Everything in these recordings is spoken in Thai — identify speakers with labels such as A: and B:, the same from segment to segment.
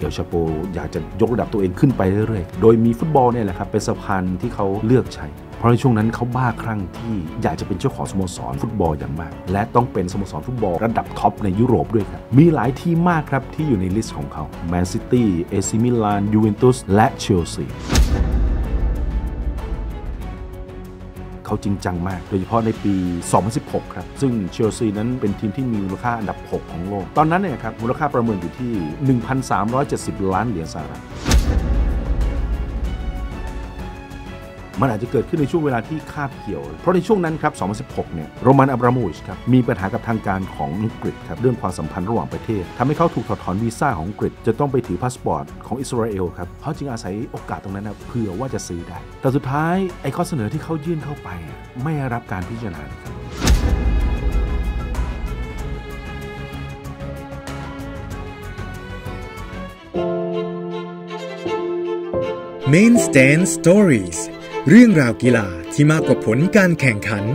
A: เอลชาโปอยากจะยกระดับตัวเองขึ้นไปเรื่อยๆโดยมีฟุตบอลเนี่ยแหละครับเป็นสะพานที่เขาเลือกใช้เพราะในช่วงนั้นเขาบ้าคลั่งที่อยากจะเป็นเจ้าของสโมสรฟุตบอลอย่างมากและต้องเป็นสโมสรฟุตบอลระดับท็อปในยุโรปด้วยครับมีหลายทีมมากครับที่อยู่ในลิสต์ของเขาแมนซิตี้เอซิมิลานยูเวนตุสและเชลซีเขาจริงจังมากโดยเฉพาะในปี 2016 ครับซึ่งเชลซีนั้นเป็นทีมที่มีมูลค่าอันดับ 6 ของโลกตอนนั้นเนี่ยครับมูลค่าประเมินอยู่ที่ 1,370 ล้านเหรียญสหรัฐมันอาจจะเกิดขึ้นในช่วงเวลาที่คาบเกี่ยวเพราะในช่วงนั้นครับ 2016 เนี่ยโรมัน อับราโมวิชครับมีปัญหากับทางการของอังกฤษครับเรื่องความสัมพันธ์ระหว่างประเทศทำให้เขาถูกถอดถอนวีซ่าของอังกฤษจะต้องไปถือพาสปอร์ตของอิสราเอลครับเขาจึงอาศัยโอกาสตรงนั้นนะเผื่อว่าจะซื้อได้แต่สุดท้ายไอ้ข้อเสนอที่เขายื่นเข้าไปไม่ได้รับการพิจารณาครับ
B: Main Stand Stories เรื่องราวกีฬาที่มากกว่าผลการแข่งขัน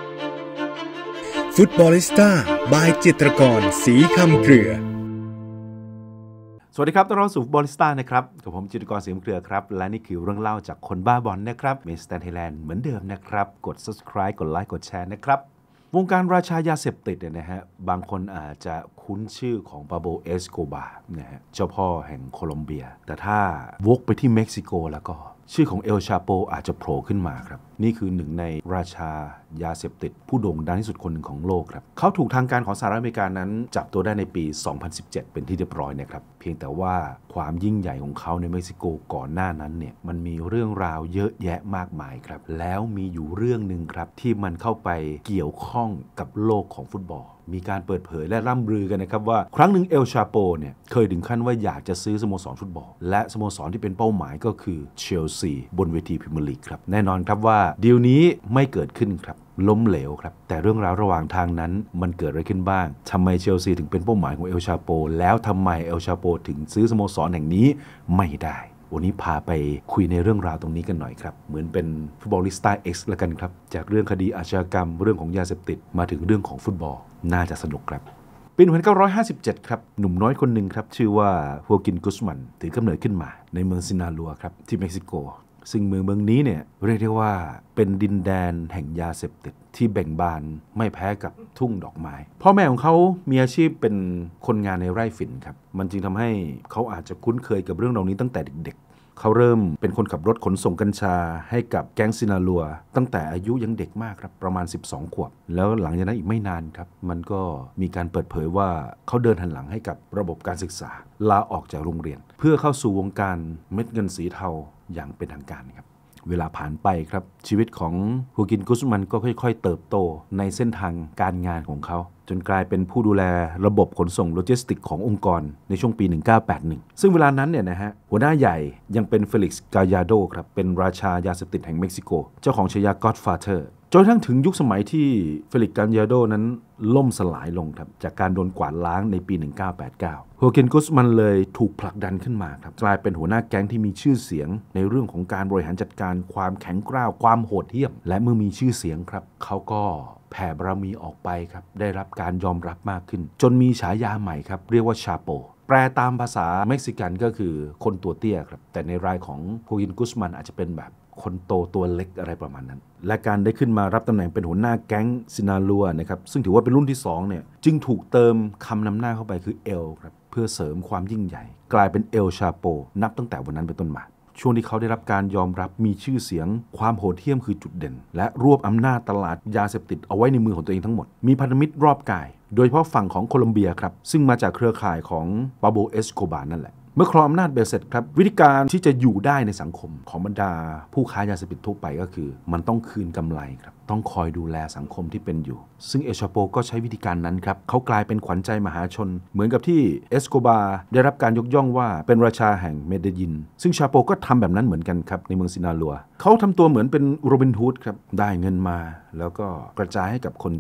B: ฟุตบอลิสต้าบายจิตรกรศรีคำเครือ
A: สวัสดีครับต้อนรับสู่ฟุตบอลิสต้านะครับกับผมจิตรกรศรีคำเครือครับและนี่คือเรื่องเล่าจากคนบ้าบอลนะครับเมสแตนไทยแลนด์เหมือนเดิมนะครับกด subscribe กดไลค์กดแชร์นะครับวงการราชายาเสพติดเนี่ยนะฮะบางคนอาจจะคุ้นชื่อของปาโบ เอสโกบาร์นะฮะเจ้าพ่อแห่งโคลอมเบียแต่ถ้าวกไปที่เม็กซิโกแล้วก็ชื่อของเอลชาโปอาจจะโผล่ขึ้นมาครับนี่คือหนึ่งในราชายาเสพติดผู้โด่งดังที่สุดคนหนึ่งของโลกครับเขาถูกทางการของสหรัฐอเมริกานั้นจับตัวได้ในปี 2017 เป็นที่เรียบร้อยนะครับเพียงแต่ว่าความยิ่งใหญ่ของเขาในเม็กซิโกก่อนหน้านั้นเนี่ยมันมีเรื่องราวเยอะแยะมากมายครับแล้วมีอยู่เรื่องนึงครับที่มันเข้าไปเกี่ยวข้องกับโลกของฟุตบอลมีการเปิดเผยและร่ำลือกันนะครับว่าครั้งหนึ่งเอลชาโปเนี่ยเคยถึงขั้นว่าอยากจะซื้อสโมสรฟุตบอลและสโมสรที่เป็นเป้าหมายก็คือเชลซีบนเวทีพรีเมียร์ลีกครับแน่นอนครับว่าดีลนี้ไม่เกิดขึ้นครับล้มเหลวครับแต่เรื่องราวระหว่างทางนั้นมันเกิดอะไรขึ้นบ้างทำไมเชลซีถึงเป็นเป้าหมายของเอลชาโปแล้วทำไมเอลชาโปถึงซื้อสโมสรแห่งนี้ไม่ได้วันนี้พาไปคุยในเรื่องราวตรงนี้กันหน่อยครับเหมือนเป็นฟุตบอลิสต้า X ละกันครับจากเรื่องคดีอาชญากรรมเรื่องของยาเสพติดมาถึงเรื่องของฟุตบอลน่าจะสนุกครับปี 1957 ครับหนุ่มน้อยคนหนึ่งครับชื่อว่าฮัวกิน กุสมันถือกำเนิดขึ้นมาในเมืองซินาลัวครับที่เม็กซิโกซึ่งเมืองนี้เนี่ยเรียกได้ว่าเป็นดินแดนแห่งยาเสพติดที่แบ่งบานไม่แพ้กับทุ่งดอกไม้พ่อแม่ของเขามีอาชีพเป็นคนงานในไร่ฝิ่นครับมันจึงทำให้เขาอาจจะคุ้นเคยกับเรื่องเหล่านี้ตั้งแต่เด็กๆเขาเริ่มเป็นคนขับรถขนส่งกัญชาให้กับแก๊งซินาลัวตั้งแต่อายุยังเด็กมากครับประมาณ12 ขวบแล้วหลังจากนั้นอีกไม่นานครับมันก็มีการเปิดเผยว่าเขาเดินหันหลังให้กับระบบการศึกษาลาออกจากโรงเรียนเพื่อเข้าสู่วงการเม็ดเงินสีเทาอย่างเป็นทางการครับเวลาผ่านไปครับชีวิตของฮูกิน กุสมันก็ค่อยๆเติบโตในเส้นทางการงานของเขาจนกลายเป็นผู้ดูแลระบบขนส่งโลจิสติกขององค์กรในช่วงปี 1981 ซึ่งเวลานั้นเนี่ยนะฮะหัวหน้าใหญ่ยังเป็นเฟลิกซ์ กายาโดครับเป็นราชายาเสพติดแห่งเม็กซิโกเจ้าของฉายา Godfather จนกระทั่งถึงยุคสมัยที่เฟลิกซ์ กายาโดนั้นล่มสลายลงครับจากการโดนกวาดล้างในปี 1989 ฮัวกิน กุสมันเลยถูกผลักดันขึ้นมาครับกลายเป็นหัวหน้าแก๊งที่มีชื่อเสียงในเรื่องของการบริหารจัดการความแข็งกร้าวความโหดเหี้ยมและเมื่อมีชื่อเสียงครับเขาก็แผ่บารมีออกไปครับได้รับการยอมรับมากขึ้นจนมีฉายาใหม่ครับเรียกว่าชาโปแปลตามภาษาเม็กซิกันก็คือคนตัวเตี้ยครับแต่ในรายของฮูกิน กุสมันอาจจะเป็นแบบคนโตตัวเล็กอะไรประมาณนั้นและการได้ขึ้นมารับตำแหน่งเป็นหัวหน้าแก๊งซินาลัวนะครับซึ่งถือว่าเป็นรุ่นที่2เนี่ยจึงถูกเติมคำนำหน้าเข้าไปคือเอลครับเพื่อเสริมความยิ่งใหญ่กลายเป็นเอลชาโปนับตั้งแต่วันนั้นเป็นต้นมาช่วงที่เขาได้รับการยอมรับมีชื่อเสียงความโหดเหี้ยมคือจุดเด่นและรวบอำนาจตลาดยาเสพติดเอาไว้ในมือของตัวเองทั้งหมดมีพันธมิตรรอบกายโดยเฉพาะฝั่งของโคลอมเบียครับซึ่งมาจากเครือข่ายของปาโบ เอสโกบาร์นั่นแหละเมื่อครองอำนาจเบ็ดเสร็จครับวิธีการที่จะอยู่ได้ในสังคมของบรรดาผู้ค้ายาเสพติดทั่วไปก็คือมันต้องคืนกำไรครับต้องคอยดูแลสังคมที่เป็นอยู่ซึ่งเอลชาโปก็ใช้วิธีการนั้นครับเขากลายเป็นขวัญใจมหาชนเหมือนกับที่เอสโกบาร์ได้รับการยกย่องว่าเป็นราชาแห่งเมเดยินซึ่งชาโปก็ทำแบบนั้นเหมือนกันครับในเมืองซินาลัวเขาทำตัวเหมือนเป็นโรบินฮูดครับได้เงินมาแล้วก็กระจายให้กับคนจน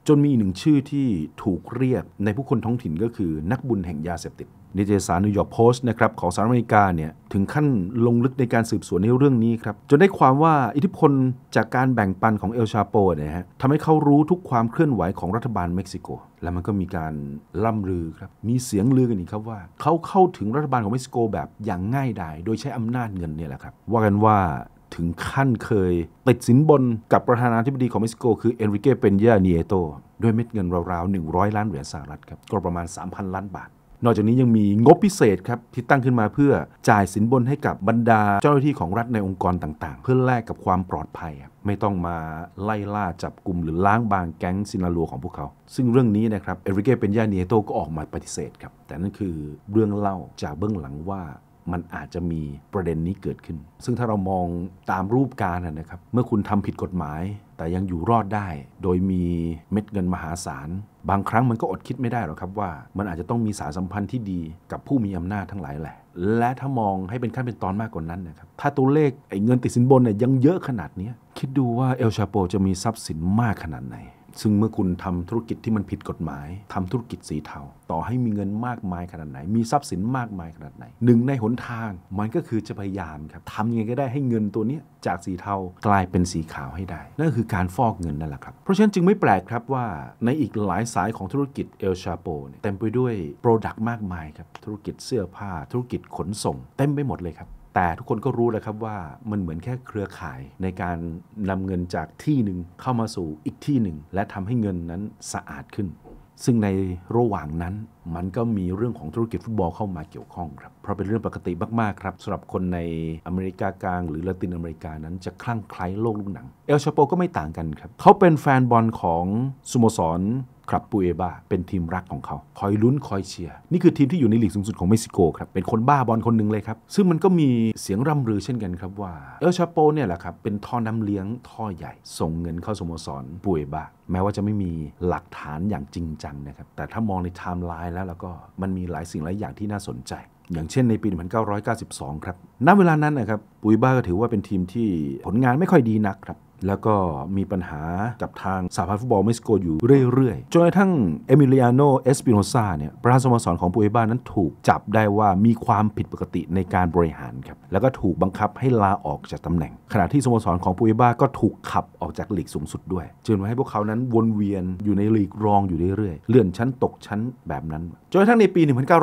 A: จนมีอีกหนึ่งชื่อที่ถูกเรียกในผู้คนท้องถิ่นก็คือนักบุญแห่งยาเสพติดนิตยสารนิวยอร์กโพสต์นะครับของสหรัฐอเมริกาเนี่ยถึงขั้นลงลึกในการสืบสวนในเรื่องนี้ครับจนได้ความว่าอิทธิพลจากการแบ่งปันของเอลชาโปเนี่ยฮะทำให้เขารู้ทุกความเคลื่อนไหวของรัฐบาลเม็กซิโกและมันก็มีการล่ำลือครับมีเสียงลือกันอีกครับว่าเขาเข้าถึงรัฐบาลของเม็กซิโกแบบอย่างง่ายดายโดยใช้อำนาจเงินเนี่ยแหละครับว่ากันว่าถึงขั้นเคยติดสินบนกับประธานาธิบดีของเม็กซิโกคือเอนริเก เปญญา เนียโตด้วยเม็ดเงินราวๆ100 ล้านเหรียญสหรัฐครับก็ประมาณ 3,000 ล้านบาทนอกจากนี้ยังมีงบพิเศษครับที่ตั้งขึ้นมาเพื่อจ่ายสินบนให้กับบรรดาเจ้าหน้าที่ของรัฐในองค์กรต่างๆเพื่อแลกกับความปลอดภัยไม่ต้องมาไล่ล่าจับกลุ่มหรือล้างบางแก๊งซินาลัวของพวกเขาซึ่งเรื่องนี้นะครับเอนริเก เปญญา เนียโตก็ออกมาปฏิเสธครับแต่นั่นคือเรื่องเล่าจากเบื้องหลังว่ามันอาจจะมีประเด็นนี้เกิดขึ้นซึ่งถ้าเรามองตามรูปการนะครับเมื่อคุณทำผิดกฎหมายแต่ยังอยู่รอดได้โดยมีเม็ดเงินมหาศาลบางครั้งมันก็อดคิดไม่ได้หรอกครับว่ามันอาจจะต้องมีสายสัมพันธ์ที่ดีกับผู้มีอำนาจทั้งหลายแหละและถ้ามองให้เป็นขั้นเป็นตอนมากกว่านั้นนะครับถ้าตัวเลขเงินติดสินบนเนี่ยยังเยอะขนาดนี้คิดดูว่าเอลชาโปจะมีทรัพย์สินมากขนาดไหนซึ่งเมื่อคุณทำธุรกิจที่มันผิดกฎหมายทำธุรกิจสีเทาต่อให้มีเงินมากมายขนาดไหนมีทรัพย์สินมากมายขนาดไหนหนึ่งในหนทางมันก็คือจะพยายามครับทำยังไงก็ได้ให้เงินตัวนี้จากสีเทากลายเป็นสีขาวให้ได้นั่นคือการฟอกเงินนั่นแหละครับเพราะฉะนั้นจึงไม่แปลกครับว่าในอีกหลายสายของธุรกิจเอลชาโปเต็มไปด้วยโปรดักต์มากมายครับธุรกิจเสื้อผ้าธุรกิจขนส่งเต็มไปหมดเลยครับแต่ทุกคนก็รู้แล้วครับว่ามันเหมือนแค่เครือข่ายในการนำเงินจากที่หนึ่งเข้ามาสู่อีกที่หนึ่งและทำให้เงินนั้นสะอาดขึ้นซึ่งในระหว่างนั้นมันก็มีเรื่องของธุรกิจฟุตบอลเข้ามาเกี่ยวข้องครับเพราะเป็นเรื่องปกติมากๆครับสำหรับคนในอเมริกากลางหรือละตินอเมริกานั้นจะคลั่งไคล้โลกลูกหนังเอลชาโปก็ไม่ต่างกันครับเขาเป็นแฟนบอลของสโมสรคลับปูเอบาเป็นทีมรักของเขาคอยลุ้นคอยเชียร์นี่คือทีมที่อยู่ในลีกสูงสุดของเม็กซิโกครับเป็นคนบ้าบอลคนหนึ่งเลยครับซึ่งมันก็มีเสียงร่ำลือเช่นกันครับว่าเอลชาโปเนี่ยแหละครับเป็นท่อน้ำเลี้ยงท่อใหญ่ส่งเงินเข้าสโมสรปูเอบาแม้ว่าจะไม่มีหลักฐานอย่างจริงจังนะครับแต่ถ้ามองในไทม์ไลน์แล้วก็มันมีหลายสิ่งหลายอย่างที่น่าสนใจอย่างเช่นในปี 1992 ครับณเวลานั้นนะครับปูเอบาก็ถือว่าเป็นทีมที่ผลงานไม่ค่อยดีนักครับแล้วก็มีปัญหากับทางสหพันธ์ฟุตบอลเม็กซิโกอยู่เรื่อยๆจนกระทั่งเอมิเลียโน เอสปิโนซาเนี่ยประธานสโมสรของปูเอบานั้นถูกจับได้ว่ามีความผิดปกติในการบริหารครับแล้วก็ถูกบังคับให้ลาออกจากตำแหน่งขณะที่สโมสรของปูเอบาก็ถูกขับออกจากลีกสูงสุดด้วยจนทำให้พวกเขานั้นวนเวียนอยู่ในลีกรองอยู่เรื่อยๆเลื่อนชั้นตกชั้นแบบนั้นจนกระทั่งในปี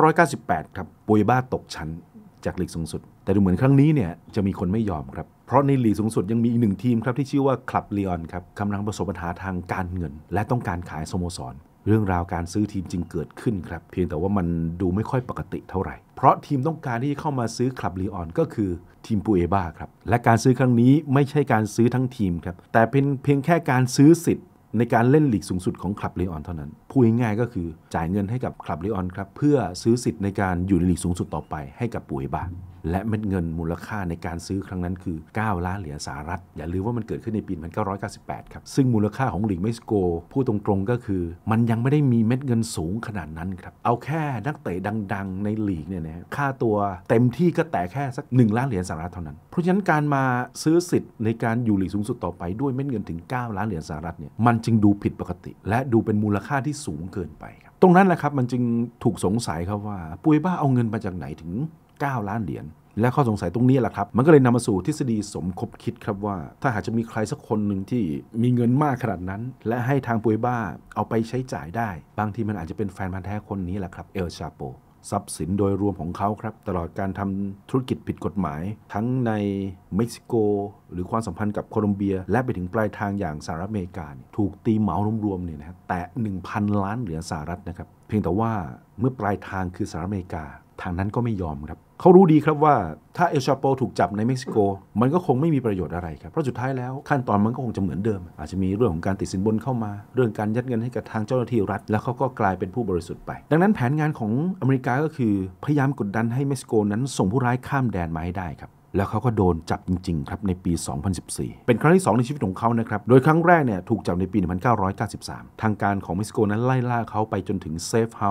A: 1998 ครับปูเอบาตกชั้นจากลีกสูงสุดแต่ดูเหมือนครั้งนี้เนี่ยจะมีคนไม่ยอมครับเพราะในลีกสูงสุดยังมีอีกหนึ่งทีมครับที่ชื่อว่าคลับลีออนครับกำลังประสบปัญหาทางการเงินและต้องการขายสโมสรเรื่องราวการซื้อทีมจึงเกิดขึ้นครับเพียงแต่ว่ามันดูไม่ค่อยปกติเท่าไหร่เพราะทีมต้องการที่จะเข้ามาซื้อคลับลีออนก็คือทีมปูเอบาครับและการซื้อครั้งนี้ไม่ใช่การซื้อทั้งทีมครับแต่เป็นเพียงแค่การซื้อสิทธิ์ในการเล่นลีกสูงสุดของคลับลีออนเท่านั้นพูดง่ายๆก็คือจ่ายเงินให้กับคลับลีออนครับเพื่อซื้อสิทธิ์ในการอยู่ในลีกสูงสุดต่อไปให้กับปูเอบาและเม็ดเงินมูลค่าในการซื้อครั้งนั้นคือ9 ล้านเหรียญสหรัฐอย่าลืมว่ามันเกิดขึ้นในปี 1998 ครับซึ่งมูลค่าของลีกเม็กซิโกพูดตรงๆก็คือมันยังไม่ได้มีเม็ดเงินสูงขนาดนั้นครับเอาแค่นักเตะดังๆในลีกเนี่ยนะค่าตัวเต็มที่ก็แต่แค่สัก1 ล้านเหรียญสหรัฐเท่านั้นเพราะฉะนั้นการมาซื้อสิทธิ์ในการอยู่ลีกสูงสุดต่อไปด้วยเม็ดเงินถึง9 ล้านเหรียญสหรัฐเนี่ยมันจึงดูผิดปกติและดูเป็นมูลค่าที่สูงเกินไปครับตรงนั้นแหละครับมันจึงถูกสงสัยครับว่าปูเอบาเอาเงินมาจากไหนถึง9 ล้านเหรียญและข้อสงสัยตรงนี้แหละครับมันก็เลยนำมาสู่ทฤษฎีสมคบคิดครับว่าถ้าหากจะมีใครสักคนหนึ่งที่มีเงินมากขนาดนั้นและให้ทางปูเอบาเอาไปใช้จ่ายได้บางทีมันอาจจะเป็นแฟนพันธุ์แท้คนนี้แหละครับเอลชาโปทรัพย์สินโดยรวมของเขาครับตลอดการทำธุรกิจผิดกฎหมายทั้งในเม็กซิโกหรือความสัมพันธ์กับโคลอมเบียและไปถึงปลายทางอย่างสหรัฐอเมริกาถูกตีเหมารวมๆเนี่ยนะครับแต่ 1,000 ล้านเหรียญสหรัฐนะครับเพียงแต่ว่าเมื่อปลายทางคือสหรัฐอเมริกาทางนั้นก็ไม่ยอมครับเขารู้ดีครับว่าถ้าเอลชาโปถูกจับในเม็กซิโกมันก็คงไม่มีประโยชน์อะไรครับเพราะสุดท้ายแล้วขั้นตอนมันก็คงจะเหมือนเดิมอาจจะมีเรื่องของการติดสินบนเข้ามาเรื่องการยัดเงินให้กับทางเจ้าหน้าที่รัฐแล้วเขาก็กลายเป็นผู้บริสุทธิ์ไปดังนั้นแผนงานของอเมริกาก็คือพยายามกดดันให้เม็กซิโกนั้นส่งผู้ร้ายข้ามแดนมาให้ได้ครับแล้วเขาก็โดนจับจริงๆครับในปี 2014 เป็นครั้งที่2ในชีวิตของเขานะครับโดยครั้งแรกเนี่ยถูกจับในปี 1993 ทางการของเม็กซิโกนั้นไล่ล่าเขาไปจนถึงเซฟเฮาส์ครับ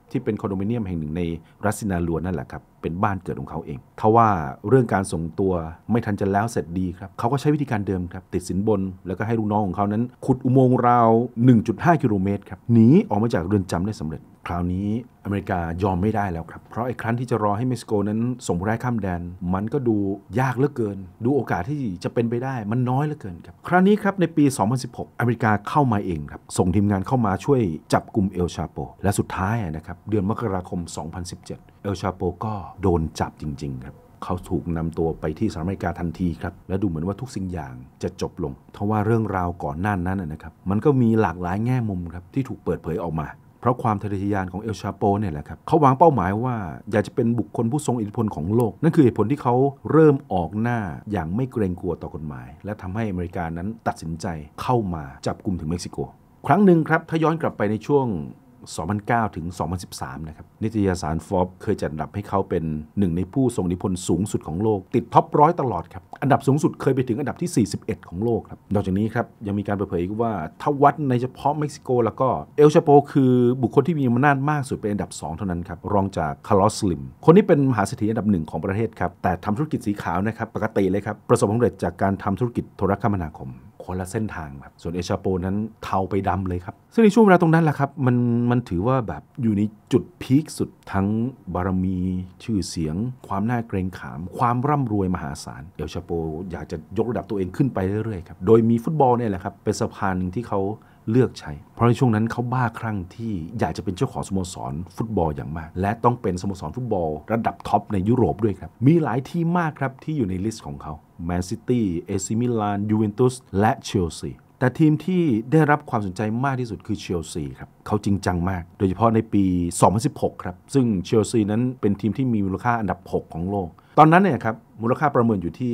A: ที่เป็นคอนโดมิเนียมแห่งหนึ่งในรัสซินาลัวนั่นแหละครับเป็นบ้านเกิดของเขาเองทว่าเรื่องการส่งตัวไม่ทันจะแล้วเสร็จดีครับเขาก็ใช้วิธีการเดิมครับติดสินบนแล้วก็ให้ลูกน้องของเขานั้นขุดอุโมงค์ราว 1.5 กิโลเมตรครับหนีออกมาจากเรือนจำได้สำเร็จคราวนี้อเมริกายอมไม่ได้แล้วครับเพราะไอ้ครั้นที่จะรอให้เม็กซิโกนั้นส่งผู้ร้ายข้ามแดนมันก็ดูยากเหลือเกินดูโอกาสที่จะเป็นไปได้มันน้อยเหลือเกินครับคราวนี้ครับในปี 2016 อเมริกาเข้ามาเองครับส่งทีมงานเข้ามาช่วยจับกลุ่มเอลชาโปและสุดท้ายนะครับเดือนมกราคม 2017 เอลชาโปก็โดนจับจริงๆครับเขาถูกนำตัวไปที่สหรัฐอเมริกาทันทีครับและดูเหมือนว่าทุกสิ่งอย่างจะจบลงทว่าเรื่องราวก่อนหน้านั้นนะครับมันก็มีหลากหลายแง่มุมครับที่ถูกเปิดเผยออกมาเพราะความทะเยอทะยานของเอลชาโปเนี่ยแหละครับเขาวางเป้าหมายว่าอยากจะเป็นบุคคลผู้ทรงอิทธิพลของโลกนั่นคือเหตุผลที่เขาเริ่มออกหน้าอย่างไม่เกรงกลัวต่อกฎหมายและทำให้อเมริกานั้นตัดสินใจเข้ามาจับกุมถึงเม็กซิโกครั้งหนึ่งครับถ้าย้อนกลับไปในช่วง 2009 ถึง 2013 นะครับนิตยสาร Forbes เคยจัดอันดับให้เขาเป็นหนึ่งในผู้ทรงอิทธิพลสูงสุดของโลกติดท็อป100ตลอดครับอันดับสูงสุดเคยไปถึงอันดับที่ 41 ของโลกครับนอกจากนี้ครับยังมีการเปิดเผยว่าถ้าวัดในเฉพาะเม็กซิโกแล้วก็เอลชาโปคือบุคคลที่มีอำนาจมากสุดเป็นอันดับ2เท่านั้นครับรองจากคาร์ลอส สลิมคนนี้เป็นมหาเศรษฐีอันดับ1ของประเทศครับแต่ทำธุรกิจสีขาวนะครับปกติเลยครับประสบความสำเร็จจากการทำธุรกิจโทรคมนาคมคนละเส้นทางครับส่วนเอลชาโปนั้นเทาไปดำเลยครับซึ่งในช่วงเวลาตรงนั้นแหละครับมันถือว่าแบบอยู่ในจุดพีคสุดทั้งบารมีชื่อเสียงความน่าเกรงขามความร่ำรวยมหาศาลเอลชาโปอยากจะยกระดับตัวเองขึ้นไปเรื่อยๆครับโดยมีฟุตบอลเนี่ยแหละครับเป็นสะพานหนึ่งที่เขาเลือกใช้เพราะในช่วงนั้นเขาบ้าคลั่งที่อยากจะเป็นเจ้าของสโมสรฟุตบอลอย่างมากและต้องเป็นสโมสรฟุตบอลระดับท็อปในยุโรปด้วยครับมีหลายทีมมากครับที่อยู่ในลิสต์ของเขาแมนซิตี้เอซิมิลานยูเวนตุสและเชลซีแต่ทีมที่ได้รับความสนใจมากที่สุดคือเชลซีครับเขาจริงจังมากโดยเฉพาะในปี 2016 ครับซึ่งเชลซีนั้นเป็นทีมที่มีมูลค่าอันดับ 6 ของโลกตอนนั้นเนี่ยครับมูลค่าประเมินอยู่ที่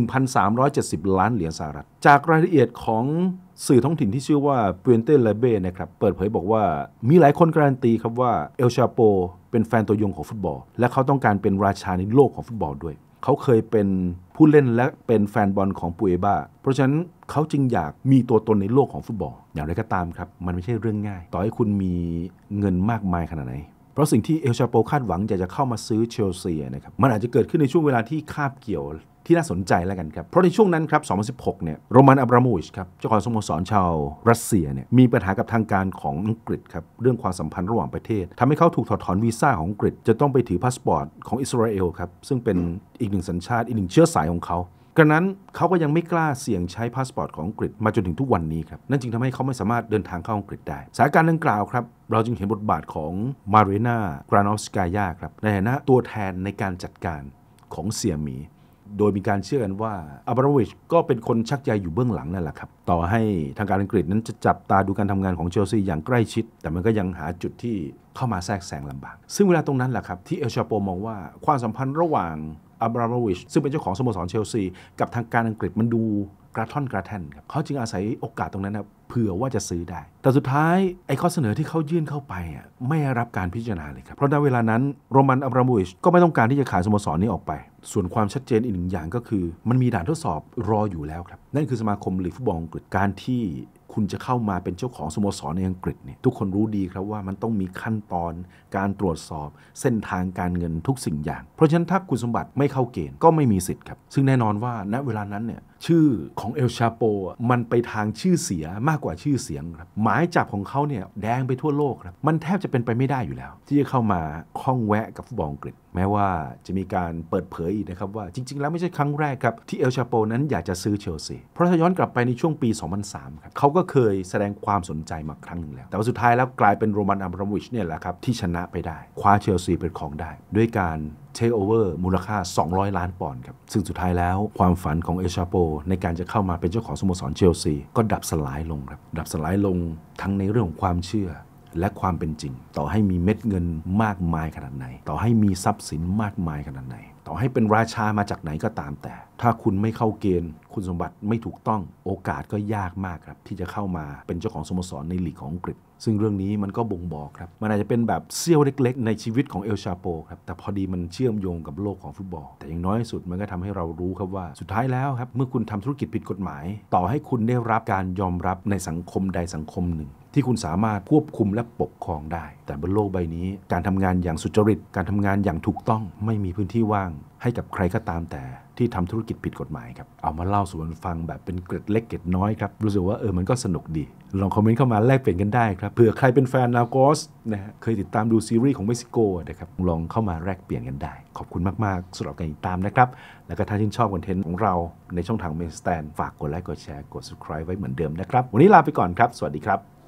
A: 1,370 ล้านเหรียญสหรัฐจากรายละเอียดของสื่อท้องถิ่นที่ชื่อว่าเปเนเต้เลเบ้นะครับเปิดเผยบอกว่ามีหลายคนการันตีครับว่าเอลชาโปเป็นแฟนตัวยงของฟุตบอลและเขาต้องการเป็นราชาในโลกของฟุตบอลด้วยเขาเคยเป็นผู้เล่นและเป็นแฟนบอลของปูเอบ้าเพราะฉะนั้นเขาจึงอยากมีตัวตนในโลกของฟุตบอลอย่างไรก็ตามครับมันไม่ใช่เรื่องง่ายต่อให้คุณมีเงินมากมายขนาดไหนเพราะสิ่งที่เอลชาโปคาดหวังอยากจะเข้ามาซื้อเชลซีนะครับมันอาจจะเกิดขึ้นในช่วงเวลาที่คาบเกี่ยวที่น่าสนใจแล้วกันครับเพราะในช่วงนั้นครับ 2016 เนี่ยโรมัน อับราโมวิชครับเจ้าของสโมสรชาวรัสเซียเนี่ยมีปัญหากับทางการของอังกฤษครับเรื่องความสัมพันธ์ระหว่างประเทศทำให้เขาถูกถอดถอนวีซ่าของอังกฤษจะต้องไปถือพาสปอร์ตของอิสราเอลครับซึ่งเป็นอีกหนึ่งสัญชาติอีกหนึ่งเชื้อสายของเขากระนั้นเขาก็ยังไม่กล้าเสี่ยงใช้พาสปอร์ตของอังกฤษมาจนถึงทุกวันนี้ครับนั่นจึงทำให้เขาไม่สามารถเดินทางเข้าอังกฤษได้สถานการณ์ดังกล่าวครับเราจึงเห็นบทบาทของมารีนากรานอฟสกายาครับในฐานะตัวแทนในการจัดการของเสี่ยหมีโดยมีการเชื่อกันว่าอับราโมวิชก็เป็นคนชักใยอยู่เบื้องหลังนั่นแหละครับต่อให้ทางการอังกฤษนั้นจะจับตาดูการทำงานของเชลซีอย่างใกล้ชิดแต่มันก็ยังหาจุดที่เข้ามาแทรกแซงลำบากซึ่งเวลาตรงนั้นแหละครับที่เอลชาโปมองว่าความสัมพันธ์ระหว่างอับราโมวิชซึ่งเป็นเจ้าของสโมสรเชลซีกับทางการอังกฤษมันดูกระท่อนกระแท่นครับเขาจึงอาศัยโอกาสตรงนั้นนะเผื่อว่าจะซื้อได้แต่สุดท้ายไอ้ข้อเสนอที่เขายื่นเข้าไปไม่ได้รับการพิจารณาเลยครับเพราะในเวลานั้นโรมัน อับราโมวิชก็ไม่ต้องการที่จะขายสโมสรนี้ออกไปส่วนความชัดเจนอีกหนึ่งอย่างก็คือมันมีด่านทดสอบรออยู่แล้วครับนั่นคือสมาคมลีกฟุตบอลอังกฤษการที่คุณจะเข้ามาเป็นเจ้าของสโมสรในอังกฤษเนี่ยทุกคนรู้ดีครับว่ามันต้องมีขั้นตอนการตรวจสอบเส้นทางการเงินทุกสิ่งอย่างเพราะฉะนั้นถ้าคุณสมบัติไม่เข้าเกณฑ์ก็ไม่มีสิทธิ์ครับซึ่งแน่นอนว่าณเวลานั้นเนี่ยชื่อของเอลชาโปมันไปทางชื่อเสียมากกว่าชื่อเสียงครับหมายจับของเขาเนี่ยแดงไปทั่วโลกครับมันแทบจะเป็นไปไม่ได้อยู่แล้วที่จะเข้ามาข้องแวะกับฟุตบอลอังกฤษแม้ว่าจะมีการเปิดเผยอีกนะครับว่าจริงๆแล้วไม่ใช่ครั้งแรกครับที่เอลชาโปนั้นอยากจะซื้อเชลซีเพราะถ้าย้อนกลับไปในช่วงปี 2003 ครับเขาก็เคยแสดงความสนใจมาครั้งหนึ่งแล้วแต่ว่าสุดท้ายแล้วกลายเป็นโรมัน อับราโมวิชเนี่ยแหละครับที่ชนะไปได้คว้าเชลซีเป็นของได้ด้วยการเทคโอเวอร์มูลค่า200 ล้านปอนด์ครับซึ่งสุดท้ายแล้วความฝันของเอลชาโปในการจะเข้ามาเป็นเจ้าของสโมสรเชลซีก็ดับสลายลงครับดับสลายลงทั้งในเรื่องของความเชื่อและความเป็นจริงต่อให้มีเม็ดเงินมากมายขนาดไหนต่อให้มีทรัพย์สินมากมายขนาดไหนต่อให้เป็นราชามาจากไหนก็ตามแต่ถ้าคุณไม่เข้าเกณฑ์คุณสมบัติไม่ถูกต้องโอกาสก็ยากมากครับที่จะเข้ามาเป็นเจ้าของสโมสรในลีกของอังกฤษซึ่งเรื่องนี้มันก็บ่งบอกครับมันอาจจะเป็นแบบเสี้ยวเล็กๆในชีวิตของเอลชาโปครับแต่พอดีมันเชื่อมโยงกับโลกของฟุตบอลแต่อย่างน้อยสุดมันก็ทำให้เรารู้ครับว่าสุดท้ายแล้วครับเมื่อคุณทำธุรกิจผิดกฎหมายต่อให้คุณได้รับการยอมรับในสังคมใดสังคมหนึ่งที่คุณสามารถควบคุมและปกครองได้แต่บนโลกใบนี้การทำงานอย่างสุจริตการทำงานอย่างถูกต้องไม่มีพื้นที่ว่างให้กับใครก็ตามแต่ที่ทำธุรกิจผิดกฎหมายครับเอามาเล่าสู่กันฟังแบบเป็นเกร็ดเล็กเกร็ดน้อยครับรู้สึกว่ามันก็สนุกดีลองคอมเมนต์เข้ามาแลกเปลี่ยนกันได้ครับเผื่อใครเป็นแฟนนาโกสนะฮะเคยติดตามดูซีรีส์ของเม็กซิโกนะครับลองเข้ามาแลกเปลี่ยนกันได้ขอบคุณมากๆสำหรับการติดตามนะครับแล้วก็ถ้าชื่นชอบคอนเทนต์ของเราในช่องทาง Main Stand ฝากกดไลค์กดแชร์กด subscribe ไว้เหมือนเดิมนะครับวันนี้ลาไปก่อนครับสวัสดีครับ